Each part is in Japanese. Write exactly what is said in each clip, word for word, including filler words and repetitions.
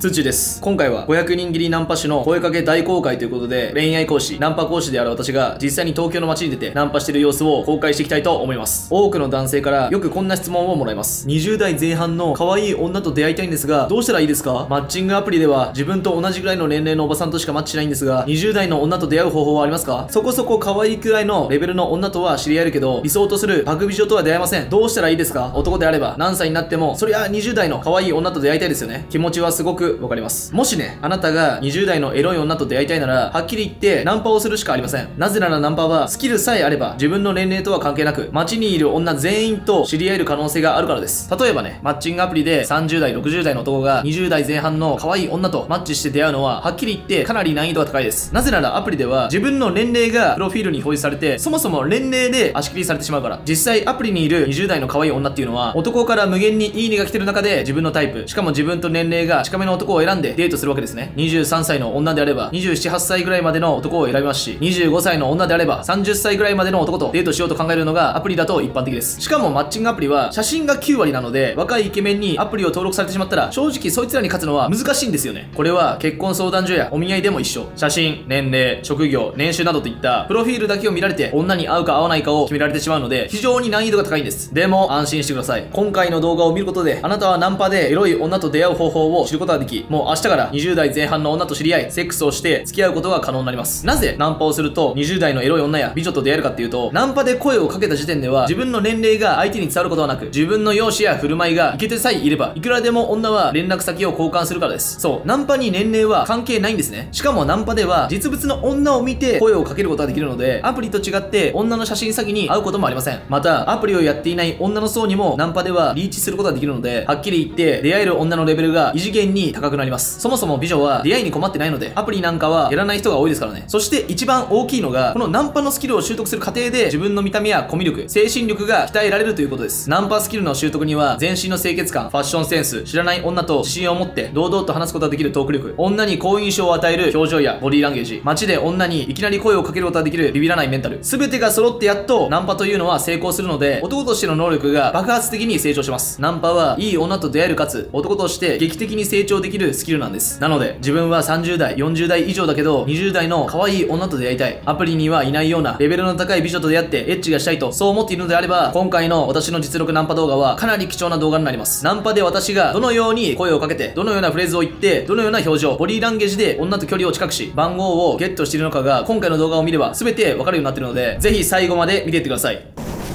つーちーです。今回はごひゃくにん切りナンパ師の声かけ大公開ということで、恋愛講師、ナンパ講師である私が実際に東京の街に出てナンパしている様子を公開していきたいと思います。多くの男性からよくこんな質問をもらいます。にじゅう代前半の可愛い女と出会いたいんですが、どうしたらいいですか？マッチングアプリでは自分と同じぐらいの年齢のおばさんとしかマッチしないんですが、にじゅう代の女と出会う方法はありますか？そこそこ可愛いくらいのレベルの女とは知り合えるけど、理想とするバグ美女とは出会えません。どうしたらいいですか？男であれば何歳になっても、そりゃにじゅう代の可愛い女と出会いたいですよね。気持ちはすごくわかります。もしね、あなたがにじゅう代のエロい女と出会いたいなら、はっきり言ってナンパをするしかありません。なぜならナンパはスキルさえあれば自分の年齢とは関係なく、街にいる女全員と知り合える可能性があるからです。例えばね、マッチングアプリでさんじゅう代、ろくじゅう代の男がにじゅう代前半の可愛い女とマッチして出会うのは、はっきり言ってかなり難易度が高いです。なぜならアプリでは自分の年齢がプロフィールに表示されて、そもそも年齢で足切りされてしまうから。実際アプリにいるにじゅう代の可愛い女っていうのは、男から無限にいいねが来てる中で自分のタイプ、しかも自分と年齢が近めの男を選んでデートするわけですね。にじゅうさんさいの女であればにじゅうなな、はっさいぐらいまでの男を選びますし、にじゅうごさいの女であればさんじゅっさいぐらいまでの男とデートしようと考えるのがアプリだと一般的です。しかもマッチングアプリは写真がきゅうわりなので、若いイケメンにアプリを登録されてしまったら、正直そいつらに勝つのは難しいんですよね。これは結婚相談所やお見合いでも一緒。写真、年齢、職業、年収などといったプロフィールだけを見られて、女に合うか合わないかを決められてしまうので、非常に難易度が高いんです。でも安心してください。今回の動画を見ることで、あなたはナンパでエロい女と出会う方法を知ることができ、もう明日からにじゅう代前半の女と知り合い、セックスをして付き合うことが可能になります。なぜナンパをするとにじゅう代のエロい女や美女と出会えるかっていうと、ナンパで声をかけた時点では自分の年齢が相手に伝わることはなく、自分の容姿や振る舞いがイケてさえいれば、いくらでも女は連絡先を交換するからです。そう、ナンパに年齢は関係ないんですね。しかもナンパでは実物の女を見て声をかけることができるので、アプリと違って女の写真詐欺に会うこともありません。またアプリをやっていない女の層にもナンパではリーチすることができるので、はっきり言って出会える女のレベルが異次元に高くなります。そもそも美女は出会いに困ってないので、アプリなんかはやらない人が多いですからね。そして一番大きいのが、このナンパのスキルを習得する過程で自分の見た目やコミュ力、精神力が鍛えられるということです。ナンパスキルの習得には、全身の清潔感、ファッションセンス、知らない女と自信を持って堂々と話すことができるトーク力、女に好印象を与える表情やボディーランゲージ、街で女にいきなり声をかけることができるビビらないメンタル、全てが揃ってやっとナンパというのは成功するので、男としての能力が爆発的に成長します。ナンパはいい女と出会えるかつ、男として劇的に成長できるスキルなんです。なので、自分はさんじゅう代、よんじゅう代以上だけどにじゅう代の可愛い女と出会いたい、アプリにはいないようなレベルの高い美女と出会ってエッチがしたいとそう思っているのであれば、今回の私の実力ナンパ動画はかなり貴重な動画になります。ナンパで私がどのように声をかけて、どのようなフレーズを言って、どのような表情、ボディーランゲージで女と距離を近くし番号をゲットしているのかが、今回の動画を見れば全てわかるようになっているので、ぜひ最後まで見ていってください。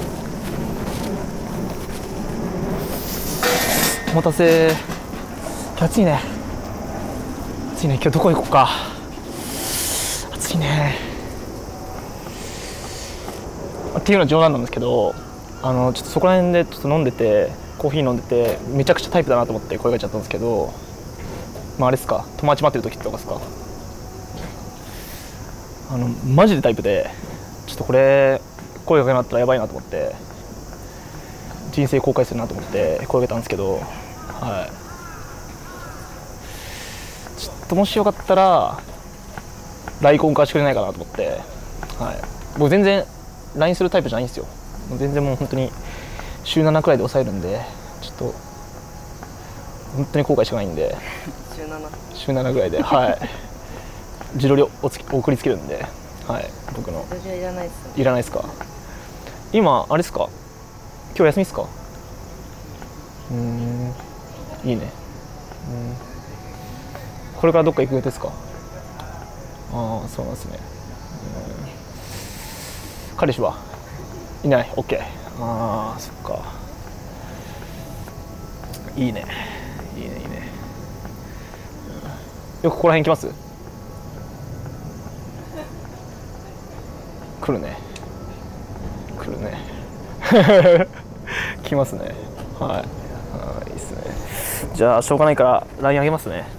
お待たせ。暑いね。暑いね。今日どこ行こうか。暑いね。っていうのは冗談なんですけど、あのちょっとそこら辺でちょっと飲んでて、コーヒー飲んでて、めちゃくちゃタイプだなと思って声かけちゃったんですけど、まああれですか、友達待ってる時とかですか。あのマジでタイプで、ちょっとこれ声かけなかったらやばいなと思って、人生後悔するなと思って声かけたんですけど、はい、ちょっともしよかったら ライン 交換してくれないかなと思って、はい、僕全然 ライン するタイプじゃないんですよ。全然もう本当に週ななくらいで抑えるんで、ちょっと本当に後悔しかないんで、週なな週ななぐらいで、はい、自撮りをおつき送りつけるんで、はい、僕の私はいらないです、ね、 いらないですか。今あれですか、今日休みですか。うーん、いいね。うん、これからどっか行く予定ですか。ああ、そうなんですね。うん、彼氏はいない。 OK。 ああ、そっか。いいねいいねいいね、うん、よくここら辺来ます。来るね来るね来ますね。はい、いいっすね。じゃあしょうがないから ライン あげますね。はい、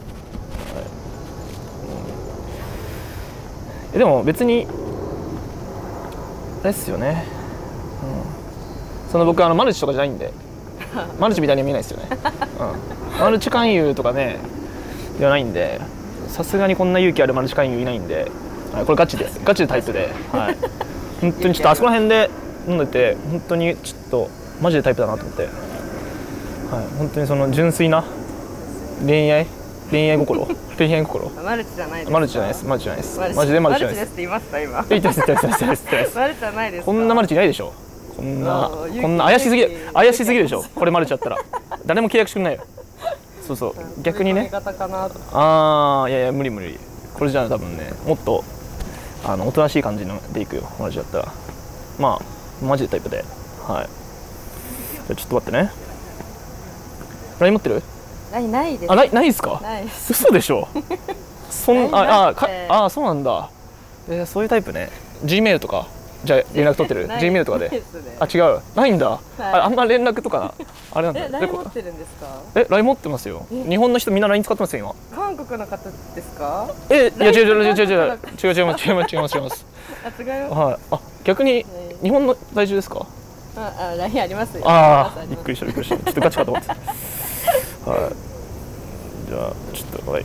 うん、でも別にあれっすよね、うん、その僕あのマルチとかじゃないんでマルチみたいには見えないですよね、うん、マルチ勧誘とかねではないんで、さすがにこんな勇気あるマルチ勧誘いないんで、はい、これガチです。ガチでタイプで、はい、本当にちょっとあそこら辺で飲んでて、本当にちょっとマジでタイプだなと思って、はい、本当にその純粋な恋愛恋愛心恋愛心マルチじゃないです。 マルチじゃないですマルチじゃないですマルチマジでマルチじゃないマルチですって言いました今。 言ってます言ってます言ってます言ってますマルチじゃないですか。 こんなマルチいないでしょこんなあーこんな怪しすぎる勇気怪しすぎるでしょこれマルチだったら誰も契約してくんないよそうそう逆にねそういう髪型かなと。 ああいやいや無理無理これじゃあ多分ねもっとあのおとなしい感じのでいくよマルチだったらまあマジでタイプではいじゃあちょっと待ってね ライン 持ってるないないです。 あないないですかないです。 嘘でしょそんああかないってあそうなんだえー、そういうタイプね G メールとかじゃあ連絡取ってるない G メールとかでないすねあ違うないんだ、 はいああんま連絡とかなあれなんだえ、ライン持ってるんですか。 え ライン 持ってますよ日本の人みんな ライン 使ってますよ韓国の方ですか。 今えいや違う違う違う違う違う違う違う違う違いラインます違います違いますあ、違います。 はいあ逆に日本の在住ですかあ、あ、ラインありますよ。 あありますびっくりしたびっくりしたちょっとガチかと思ってはいじゃあちょっとはい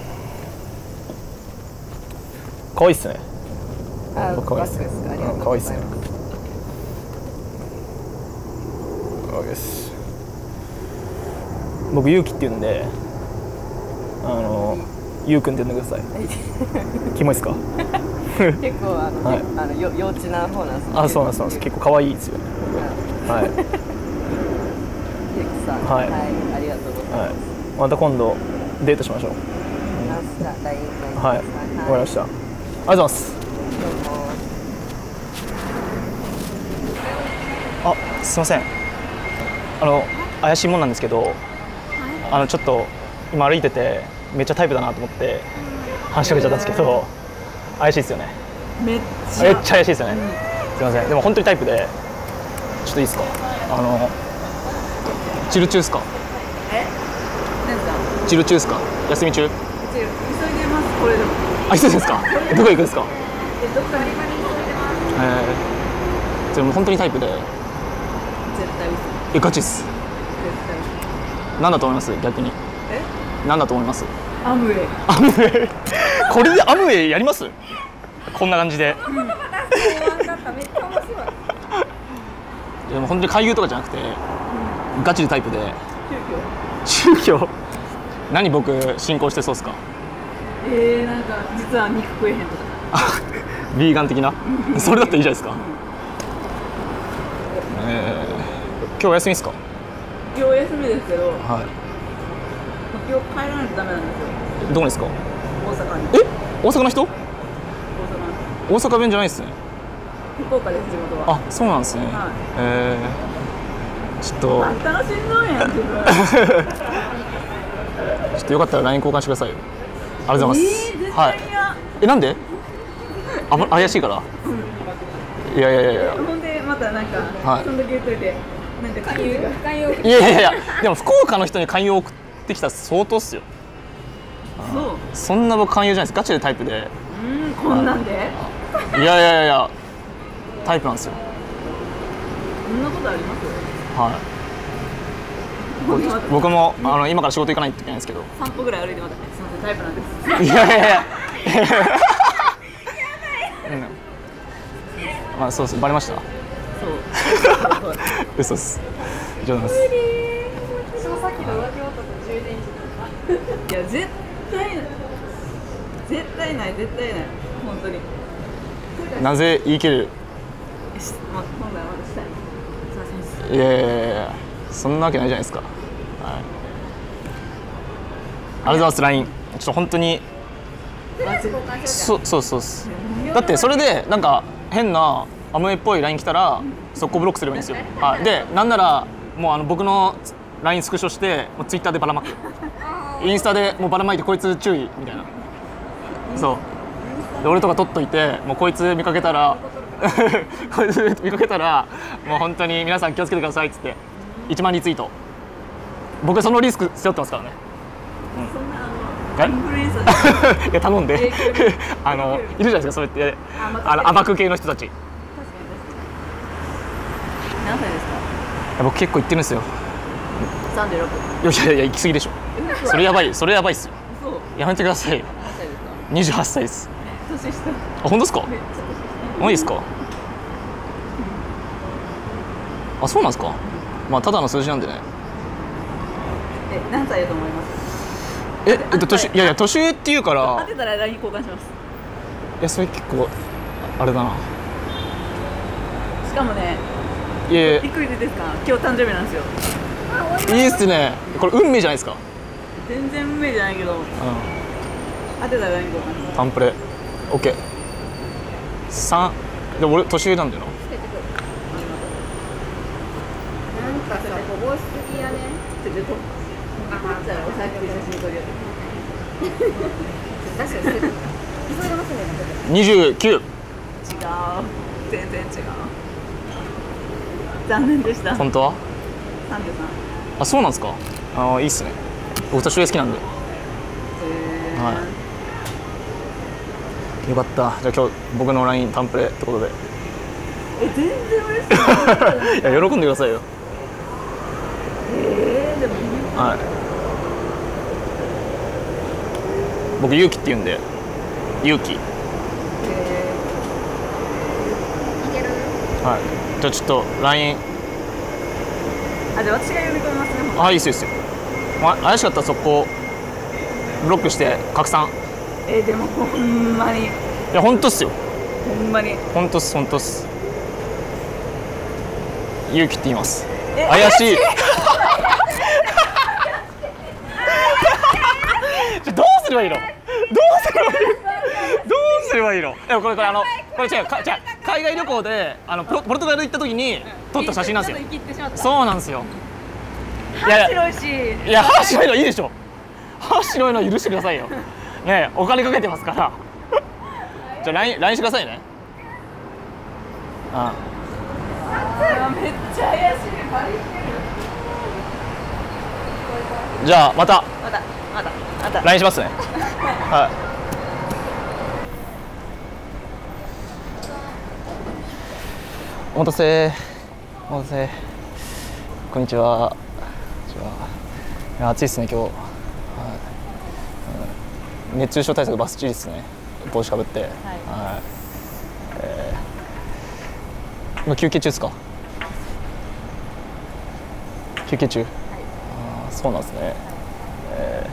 可愛いっすねあ、 可愛いっすねバッグですか。ありがとう可愛いっすねございます。 可愛いです僕ゆうきって言うんであのゆうくんって呼んでくださいキモいっすか結構あの、 はいあのよ幼稚な方なんです。 あそうなんですそうなんです結構可愛いですよねはいゆうきさん、 はいありがとうございはいます。 また今度デートしましょうじゃあラインはいわかりましたありがとうございますあすいませんあの怪しいもんなんですけどあのちょっと今歩いててめっちゃタイプだなと思って話しかけちゃったんですけど怪しいですよねめっちめっちゃ怪しいですよね、すいませんでも本当にタイプでちょっといいですかあのチル中ですかえ、なんかチル中ですか休み中急いでますこれでも。 あ急いでですかどこ行くんですかえ、どっかに急いでます。 えー、でも本当にタイプで絶対嘘。 えガチっす絶対嘘。 何だと思います逆にえ、 何だと思いますアムウェイ。 アムウェイこれでアムウェイやりますこんな感じでめっちゃ面白い。 でも本当に勧誘とかじゃなくてガチでタイプで急遽。 宗教何僕信仰してそうっすかえー、なんか実は肉食えへんとか。 ビーガン的なそれだったらいいじゃないですかえー、今日お休みっすか今日休みですけど、 は今日帰らないとダメなんですよ。 いどこですか大阪に。 え大阪の人大阪の大阪弁じゃないっすね福岡です、地元は。 あそうなんですね、 はいえー、ちょっとあんたのしんどいやん、自分。 ちょっとよかったら ライン 交換してくださいよありがとうございます、 えー、絶はい対にや。 えなんであば怪しいからいやいやいやいやほんで、またなんか、 はいそんだけ言っといて、なんか勧誘が。勧誘。 いやいやいやでも福岡の人に勧誘を送ってきたら相当っすよそう。 そんな僕勧誘じゃないですガチでタイプでうん、こんなんで。 いやいやいやいやタイプなんですよそんなことあります。 はい僕僕もあの今から仕事行かないといけないんですけど散歩ぐらい歩いてまたね。すみません、タイプなんです。 いやいやいやうんまあそうですバレましたそう。 嘘っす冗談ですそのさっきの浮気男充電時。いや、絶対ない。絶対ない、絶対ない。本当に。 なぜ言い切れるしま、今回はまだしたい。すみません。 いやいやいやそんなわけないじゃないですか、はい、ありがとうございます ライン ちょっと本当にそそうそうそうだってそれでなんか変なアムウェイっぽい ライン 来たら速攻ブロックすればいいんですよ、はい、でなんならもうあの僕の ライン スクショしてもうツイッターでばらまくインスタでもうばらまいてこいつ注意みたいなそうで俺とか撮っといてもうこいつ見かけたらこいつ見かけたらもう本当に皆さん気をつけてくださいっつっていちまんリツイート僕そのリスク背負ってますからね、 そんなあのインフルエンサーいや頼んであのいるじゃないですかそうやってあの暴く系の人たち何歳ですか？ いや僕結構言ってるんですよさんじゅうろく。 いやいやいや行き過ぎでしょそれやばいそれやばいっすよそう。 やめてくださいよ何歳ですか？ にじゅうはっさいです年下。 あ本当ですかめっちゃ年下。 マジですかあそうなんですかまあただの数字なんでねえ、何歳だと思います？ ええっと年いやいや年上っていうから当てたら ライン 交換します。 いやそれ結構あれだな。 しかもね、 いやいやびっくりですか、今日誕生日なんですよ。 いいっすね。これ運命じゃないですか。 全然運命じゃないけど、 う当てたら ライン 交換しんます。 タンプレ OK さんで俺年上なんだよな。 なんかさ、こぼしすぎやね。 ちょっとあ、まあ、じゃあお財布で写真撮るや確かにそれ、急いでますね。 にじゅうきゅう。 つ。違う。全然違う。残念でした。 本当はさんじゅうさん。 あそうなんですか。ああいいっすね。僕年上好きなんで。 へーはよかった。じゃあ今日僕の ライン タンプレってことで。 え、全然嬉しい。 いや喜んでくださいよ。 えー、でもはい僕ゆうきって言うんでゆうき。 いける？ はいじゃあちょっと ライン。 あ、じゃあ私が呼び込みますね。 あいいっすよいいっすよ。ま怪しかったら速攻ブロックして拡散。 えー、でもほんまにいやほんとっすよ。 ほんまにほんとっすほんとっす。ゆうきって言います。 え怪しいちょどうすればいいのどうすればいいのどうすればいいの。でもこれこれあのこれ違うか違う海外旅行であのポルポルトガル行った時に撮った写真なんですよ。 ちょっと生きってしまった。 そうなんですよ。い歯やいや白いし。 いや歯白いのいいでしょ。歯白いの許してくださいよ。ねえお金かけてますから。じゃあ ライン ライン してくださいね。ああ、めっちゃ怪しい。バリってる。 じゃあまたまたまたまた。 ライン しますね。はいお待たせお待たせこんにちは。こんにちはいや暑いですね今日、はいうん、熱中症対策バッチリですね。帽子かぶって、はいはいえー、今休憩中ですか。休憩中、はい、あそうなんですね、はいえ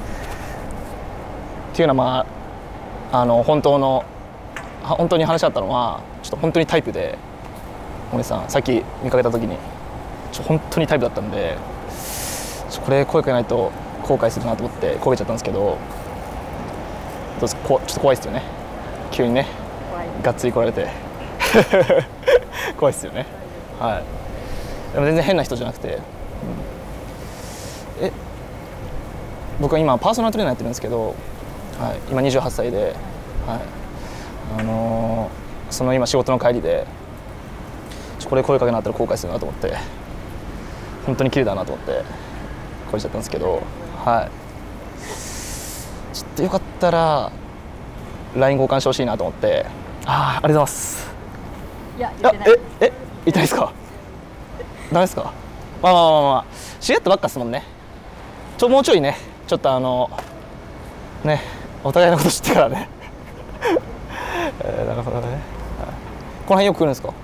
ー、っていうのはまああの本当の本当に話し合ったのはちょっと本当にタイプでお姉さんさっき見かけた時にちょ本当にタイプだったんでちょこれ声かけないと後悔するなと思って焦げちゃったんですけどどうですこちょっと怖いですよね急にねがっつり来られて怖いですよね。はいでも全然変な人じゃなくて、うん、え僕は今パーソナルトレーナーやってるんですけど、はい、今にじゅうはっさいで、はいあのー、その今仕事の帰りでこれ声かけなかったら後悔するなと思って本当に綺麗だなと思って声しちゃったんですけど、はいちょっとよかったら ライン 交換してほしいなと思ってああありがとうございます。 いや言ってない。 ええ痛いですかダメですか。まあまあまあまあ知り合ったばっかですもんね。ちょもうちょいねちょっとあのねお互いのこと知ってからねえー、なるほどね、はい、この辺よく来るんですか。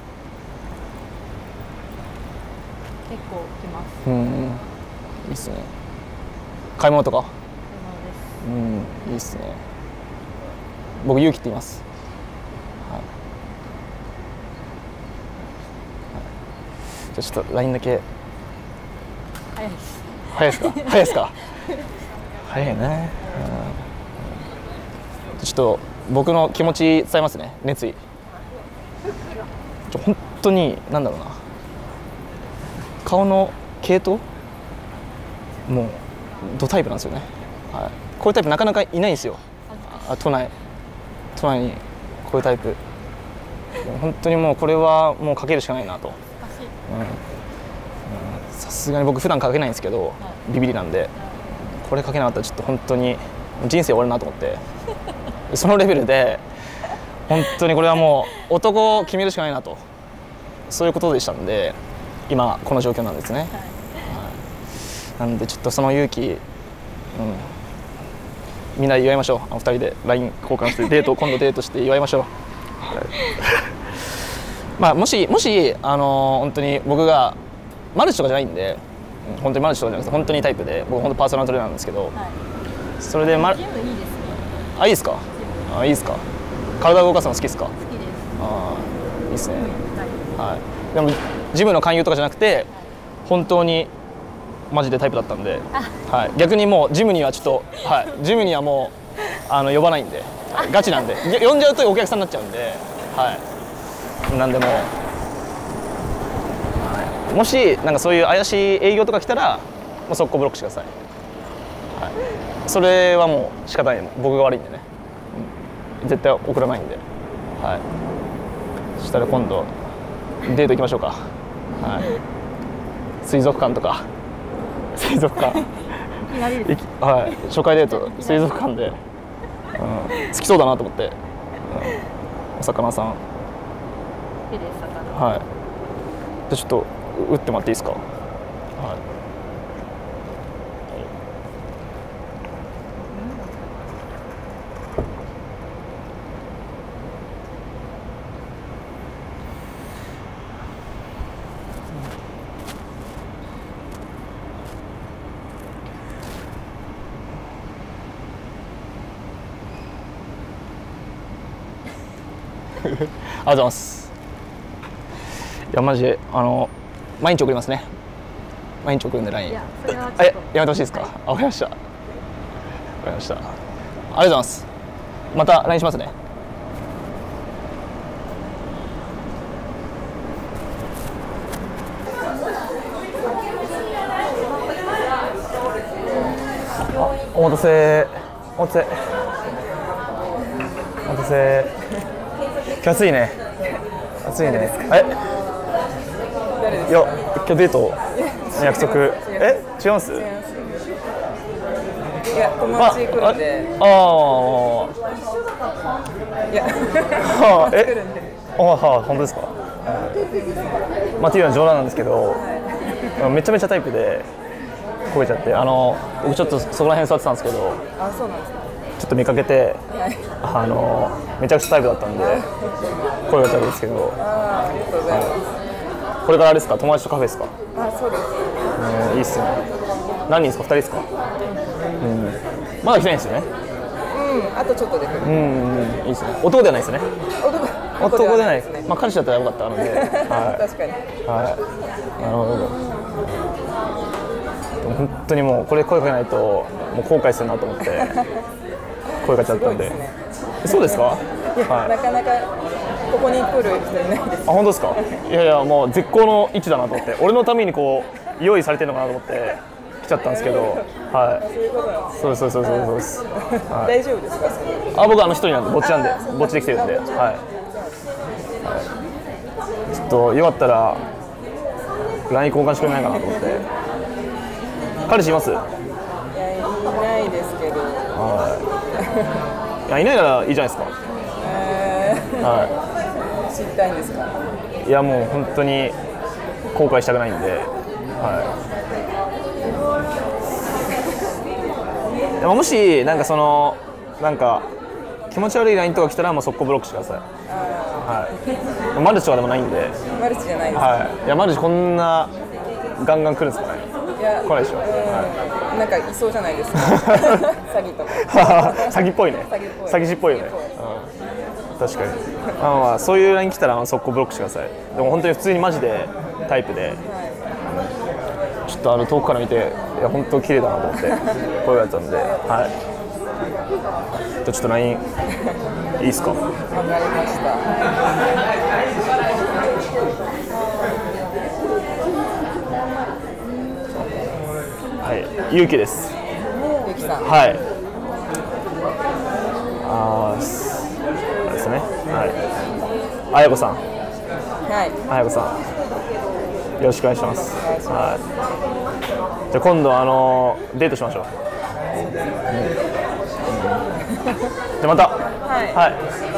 結構来ます。 うんいいっすね。買い物とか買い物です。 うんいいっすね。僕勇気って言います、はいはい、じゃあちょっと ライン だけ早いです。 早いですか早いですか早いね、うん、ちょっと僕の気持ち伝えますね。熱意ちょ本当に何だろうな顔の系統もうドタイプなんですよね、はい、こういうタイプなかなかいないんですよ。あ都内都内にこういうタイプ本当にもうこれはもうかけるしかないなと。さすがに僕普段かけないんですけどビビりなんでこれかけなかったらちょっと本当に人生終わるなと思ってそのレベルで本当にこれはもう男を決めるしかないなとそういうことでしたんで今この状況なんですね、はいはい、なんでちょっとその勇気、うん、みんなで祝いましょう。あのふたりで ライン 交換してデート今度デートして祝いましょう、はい、まあもしもしあのー、本当に僕がマルチとかじゃないんで本当にマルチとかじゃなくて本当にタイプで僕本当パーソナルトレーナーなんですけど、はい、 それでまジムいいですね。 あいいですか。あいいですか。体を動かすの好きですか。 好きです。 ああいいですね。はい。でもジムの勧誘とかじゃなくて本当にマジでタイプだったんで、はい。逆にもうジムにはちょっとはいジムにはもうあの呼ばないんでガチなんで呼んじゃうとお客さんになっちゃうんで、はい。なんでもう、もしなんかそういう怪しい営業とか来たらもう速攻ブロックしてください。はい。それはもう仕方ない、僕が悪いんでね、うん、絶対送らないんで、はい。そしたら今度デート行きましょうか。はい。水族館とか水族館いはい、初回デート水族館で、うん、好きそうだなと思って、うん、お魚さん、 好きです魚。 はい。じゃちょっと打ってもらっていいですか。はい。ありがとうございます。いやマジであの毎日送りますね。毎日送るんで ライン。 いや、それはちょっえとやめてほしいですか。 はい、 あ、わかりました。わかりました。ありがとうございます。また ライン しますね。あ、お待たせ。お待たせ。お待たせ。今日暑いね。暑いね。え。いや、今日デート約束。え、違います？ いや、友達来るんで。 ああ。 いや、 はあ、え。ああ、はあ、本当ですか。まあ、っていうのは冗談なんですけど、めちゃめちゃタイプで声ちゃって、あの僕ちょっとそこら辺座ってたんですけど、 あ、そうなんですか。 ちょっと見かけて、あのめちゃくちゃタイプだったんで声がちゃうんですけど、 あ、ありがとうございます。 これからあれですか、友達とカフェですか。 あ、そうです。 うん、いいっすね。何人ですか、ふたりですか。うん、まだ来てないんですよね。 うん、あとちょっとで来る。 うん、うん、いいっすね。男ではないですよね。 男男ではないですね。 まあ彼氏だったらよかったので、は確かに。 い、はい、なるほど。でも本当にもうこれ声かけないともう後悔するなと思って声かけちゃったんで。そうですか。 いや、 はい、 なかなかここに来る人いないです。 あ、本当ですか。いやいや、もう絶好の位置だなと思って、俺のためにこう用意されてるのかなと思って来ちゃったんですけど、はい。 そういうことなんです。 そうですそうですそうです。はい、 大丈夫ですか。 あ、僕あの一人なんで、ぼっちなんで、ぼっちで来てるんで、はい。はい、ちょっとよかったら ライン 交換してくれないかなと思って。彼氏います？いや、 いないですけど。 はい。いや、いないならいいじゃないですか。 えー、 はい。知りたいんですか。 い。いや、もう本当に後悔したくないんで、はい。でももしなんかそのなんか気持ち悪い ライン とか来たらもう速攻ブロックしてください。はい。マルチとかでもないんで。 マルチじゃないです。 はい。いやマルチこんなガンガン来るんですかね。 いや、 来ないでしょ。はい、 なんかいそうじゃないですか。詐欺とか。 詐欺っぽいね。 詐欺っぽい。 詐欺師っぽいよね。うん、確かに。まあまあそういう ライン 来たら速攻ブロックしてください。でも本当に普通にマジでタイプで、はい、ちょっとあの遠くから見て、いや本当綺麗だなと思って声がやったんで、はい。じゃあちょっと ライン いいですか。 わかりました。 はい、ゆうきです。 ゆうきさん。 はい。ああ、あれですね。はい。あやこさん。 はい。 あやこさん。よろしくお願いします。はい。じゃあ今度あのデートしましょう。うん、じゃあまた。はい。はい。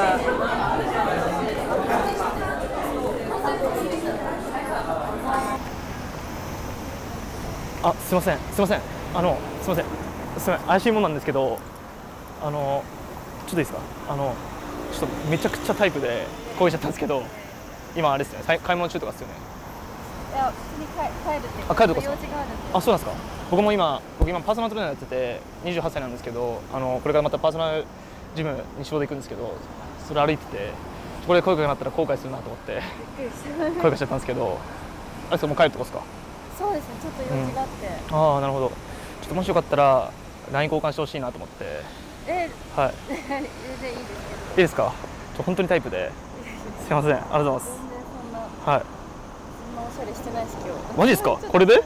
あ、すみません、すみません、あの、すみません、すみません、怪しいもんなんですけど、あの、ちょっといいですか、あの、ちょっとめちゃくちゃタイプで声しちゃったんですけど、今あれですね、買い物中とかですよね。 いや、普通に帰るって。 あ、帰るとかですか。あ、そうなんですか。僕も今、 僕今パーソナルトレーナーやっててにじゅうはっさいなんですけど、あのこれからまたパーソナルジムに仕事行くんですけど、それ歩いててこれで声かけなったら後悔するなと思って声かけちゃったんですけど、あれですか、もう帰るとこですか？ そうですね、ちょっと用事があって、 うん、ああなるほど。ちょっともしよかったら ライン 交換してほしいなと思って。 えはい。 全然いいですけど。いいですか？ちょ本当にタイプで。すいません、ありがとうございます。 全然そんな、 はい。 そんなおしゃれしてないし今日。 マジですか？これで？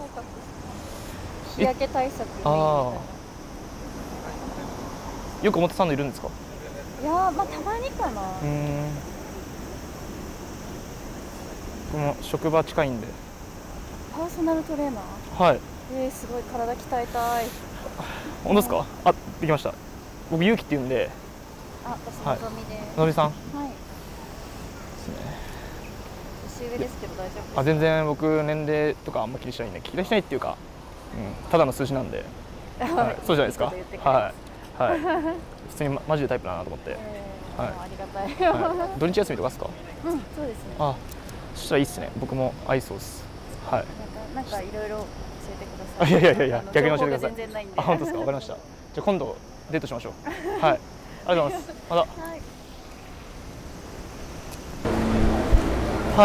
日焼け対策。 ああ。よく表参道いるんですか？ いやー、まあたまにかな。 うん。僕も職場近いんで。 パーソナルトレーナー？ はい。 えー、すごい体鍛えたい。 本当ですか？あ、できました。僕ゆうきって言うんで。 あ、私のぞみです。 のぞみさん。 はい。 ですね。 年上ですけど大丈夫ですか？ あ、全然僕年齢とかあんま気にしないんで、気にしないっていうか、うん、ただの数字なんで。はい、そうじゃないですか。はい。はい。普通にマジでタイプだなと思って。 えー、 はい。 ありがたい。 はい、土日休みとかですか？ うん、そうですね。 あ、そしたらいいっすね。僕も合いそうです。はい。 なんか、なんかいろいろ教えてください。 いやいやいやいや、逆に教えてください。 全然ないんで。 あ、本当ですか？わかりました。じゃあ今度デートしましょう。はい。ありがとうございます。また。はい。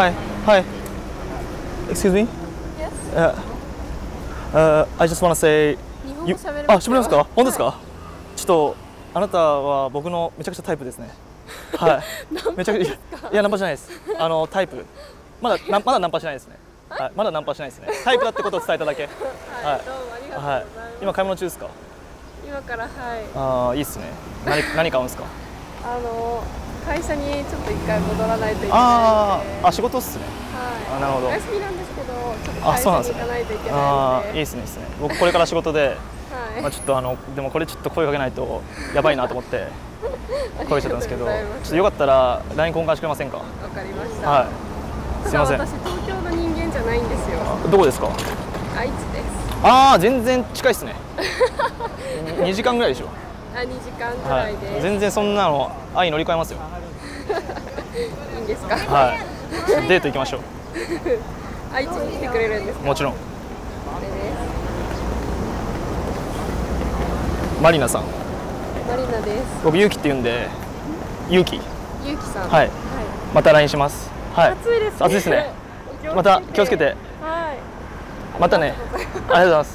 はい。Excuse me? Yes. Uh, uh, I just wanna say. 日本語喋れあ、 ます喋れますか？本当ですか？ちょっとあなたは僕のめちゃくちゃタイプですね。はい。めちゃくちゃいやナンパじゃないです。あのタイプ。まだまだナンパしないですね。はい。まだナンパしないですね。タイプだってことを伝えただけ。 はい、どうもありがとうございます。 はい。今買い物中ですか？ 今からはい。 ああ、いいですね。何何買うんですか？ あの会社にちょっと一回戻らないといけないので。 ああ、あ仕事っすね。 はい。 あ、なるほど。 お休みなんですけど、ちょっと会社に行かないといけないので。 ああ、いいですね、いいですね。僕これから仕事で、 はい。 まあちょっとあのでもこれちょっと声かけないとやばいなと思って声かけちゃったんですけど、ちょっとよかったら ライン 交換してくれませんか？ わかりました。 はい。すみません。 私東京の人間じゃないんですよ。 どこですか？ 愛知です。 ああ、全然近いですね。にじかんぐらいでしょ。 あ、にじかんぐらいです。 はい、全然そんなの愛乗り換えますよ。 いいんですか？ はい。デート行きましょう。 愛知に来てくれるんですか？ もちろん。 これです。 マリナさん。 マリナです。 僕ゆうきって言うんで、ゆうき。 ゆうきさん。 はい。また ライン します。はい。 暑いですね。 暑いですね。また気をつけて。 はい。 またね。ありがとうございます。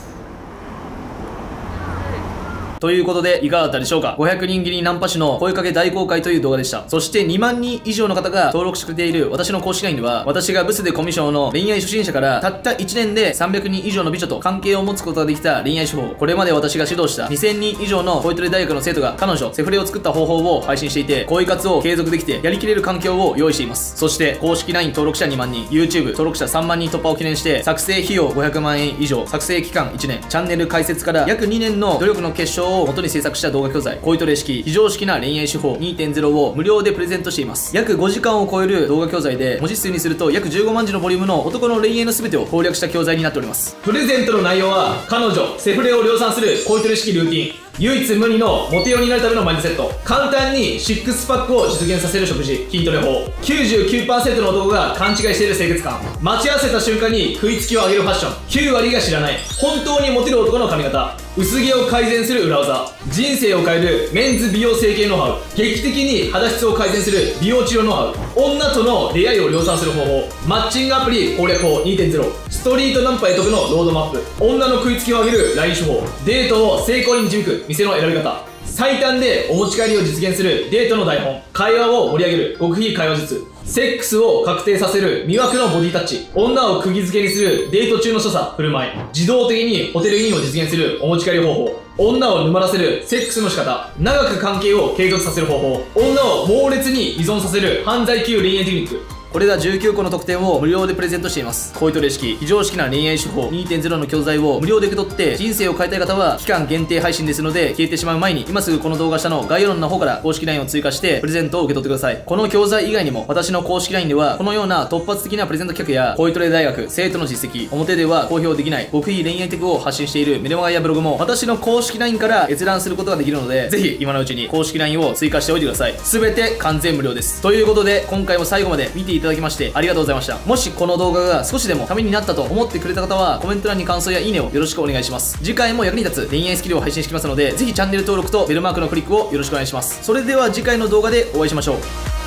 ということで、いかがだったでしょうか？ ごひゃくにん切りナンパ師の声かけ大公開という動画でした。そしてにまんにん以上の方が登録してくれている私の公式 ライン では、私がブスでコミュ障の恋愛初心者からたったいちねんでさんびゃくにん以上の美女と関係を持つことができた恋愛手法、これまで私が指導したにせんにん以上の恋トレ大学の生徒が彼女、セフレを作った方法を配信していて、恋活を継続できてやりきれる環境を用意しています。そして公式 ライン 登録者にまんにん、YouTube 登録者さんまんにん突破を記念して、作成費用ごひゃくまんえん以上、作成期間いちねん、チャンネル開設から約にねんの努力の結晶を元に制作した動画教材、恋トレ式非常識な恋愛手法 にてんゼロ を無料でプレゼントしています。約ごじかんを超える動画教材で、文字数にすると約じゅうごまんじのボリュームの男の恋愛の全てを攻略した教材になっております。プレゼントの内容は、彼女セフレを量産する恋トレ式ルーティン、唯一無二のモテようになるためのマインドセット、簡単にシックスパックを実現させる食事、筋トレ法、きゅうじゅうきゅうパーセント の男が勘違いしている清潔感、待ち合わせた瞬間に食いつきを上げるファッション、きゅうわりが知らない本当にモテる男の髪型、薄毛を改善する裏技、人生を変えるメンズ美容整形ノウハウ、劇的に肌質を改善する美容治療ノウハウ、女との出会いを量産する方法、マッチングアプリ攻略法 にてんゼロ、ストリートナンパへ得のロードマップ、女の食いつきを上げる ライン 手法、デートを成功に導く店の選び方、最短でお持ち帰りを実現するデートの台本、会話を盛り上げる極秘会話術、セックスを確定させる魅惑のボディタッチ、女を釘付けにするデート中の所作振る舞い、自動的にホテルインを実現するお持ち帰り方法、女を沼らせるセックスの仕方、長く関係を継続させる方法、女を猛烈に依存させる犯罪級恋愛テクニック、これらじゅうきゅうこの特典を無料でプレゼントしています。恋トレ式非常識な恋愛手法 にてんゼロ の教材を無料で受け取って人生を変えたい方は期間限定配信ですので、消えてしまう前に今すぐこの動画下の概要欄の方から公式 ライン を追加してプレゼントを受け取ってください。この教材以外にも私の公式 ライン ではこのような突発的なプレゼント企画や恋トレ大学生徒の実績、表では公表できない極秘恋愛テクを発信しているメルマガやブログも私の公式 ライン から閲覧することができるので、ぜひ今のうちに公式 ライン を追加しておいてください。全て完全無料です。ということで今回も最後まで見ていただきいただきましてありがとうございました。もしこの動画が少しでもためになったと思ってくれた方はコメント欄に感想やいいねをよろしくお願いします。次回も役に立つ恋愛スキルを配信してきますので、ぜひチャンネル登録とベルマークのクリックをよろしくお願いします。それでは次回の動画でお会いしましょう。